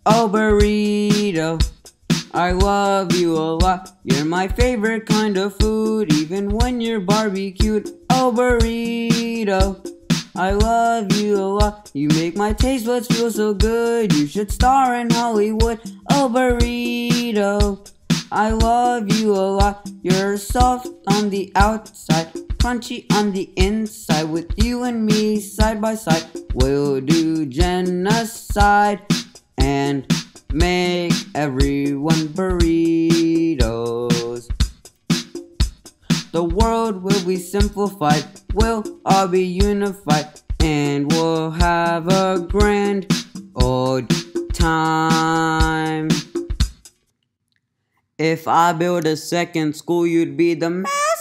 Oh, burrito, I love you a lot. You're my favorite kind of food, even when you're barbecued. Oh, burrito, I love you a lot. You make my taste buds feel so good. You should star in Hollywood. Oh, burrito, I love you a lot. You're soft on the outside, crunchy on the inside. With you and me side by side, we'll do genocide and make everyone burritos. The world will be simplified, we'll all be unified, and we'll have a grand old time. If I build a second school, you'd be the